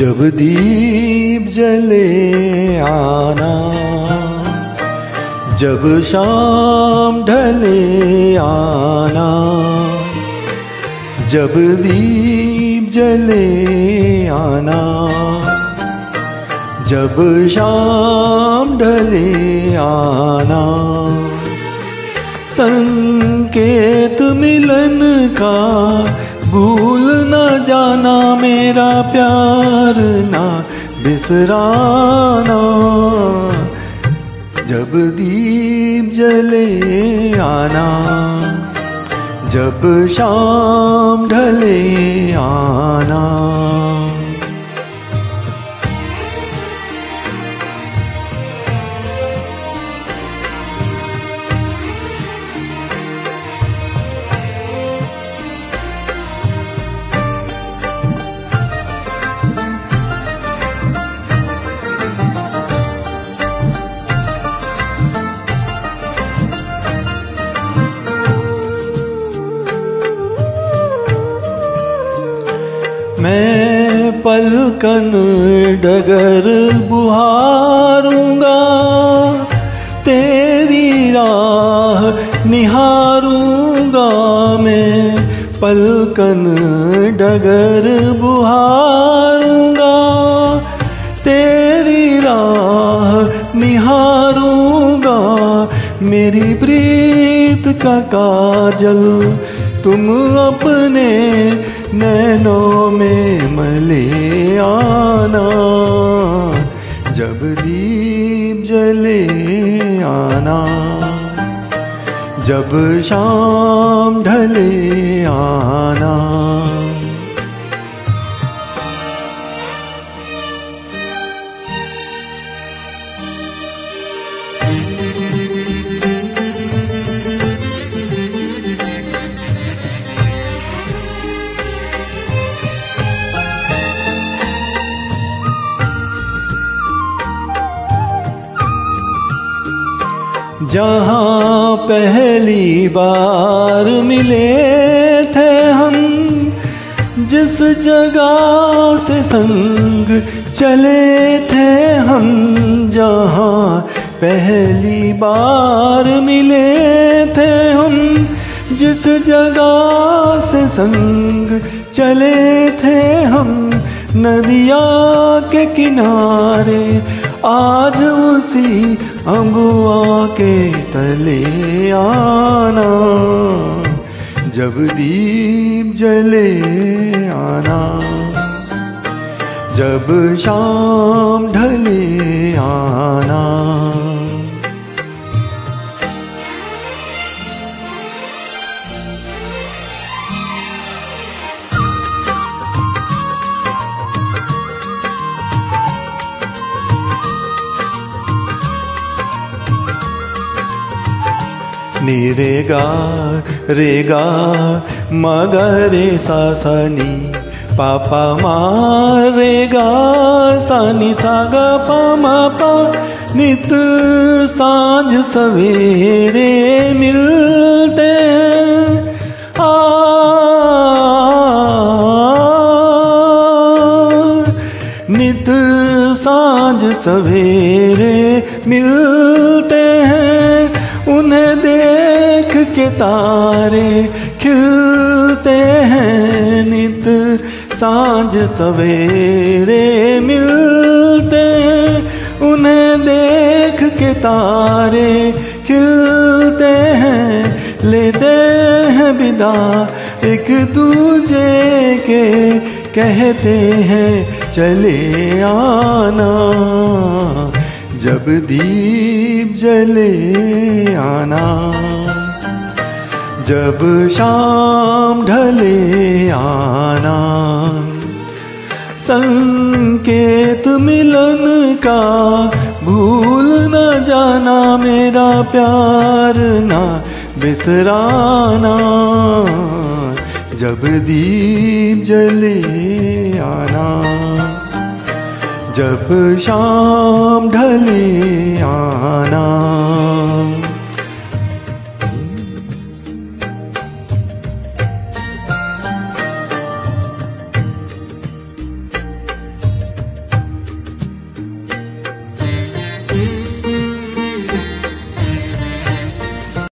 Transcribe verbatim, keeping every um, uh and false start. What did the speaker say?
जब दीप जले आना, जब शाम ढले आना, जब दीप जले आना, जब शाम ढले आना। संकेत मिलन का भूल न जाना, मेरा प्यार ना बिसराना। जब दीप जले आना, जब शाम ढले आना। मैं पलकन डगर बुहारूंगा, तेरी राह निहारूंगा। मैं पलकन डगर बुहारूंगा, तेरी राह निहारूंगा। मेरी प्रीत का काजल तुम अपने नैनों में मले आना। जब दीप जले आना, जब शाम ढले आना। जहाँ पहली बार मिले थे हम, जिस जगह से संग चले थे हम। जहाँ पहली बार मिले थे हम, जिस जगह से संग चले थे हम। नदिया के किनारे आज उसी अम्बुआ के तले आना। जब दीप जले आना, जब शाम ढले आना। नी रे गा रे गा मा गा रे सा सा नी, पा पा मा रे गा सा नी सा गा पा मा पा। नित सांझ सवेरे मिलते हैं, आ नित सांझ सवेरे मिलते हैं। उन्हें देख के तारे खिलते हैं। नित सांझ सवेरे मिलते हैं। उन्हें देख के तारे खिलते हैं। लेते हैं विदा एक दूजे के, कहते हैं चले आना। जब दीप जले आना, जब शाम ढले आना। संकेत मिलन का भूल न जाना, मेरा प्यार ना बिसराना। जब दीप जले आना, जब शाम ढले आना।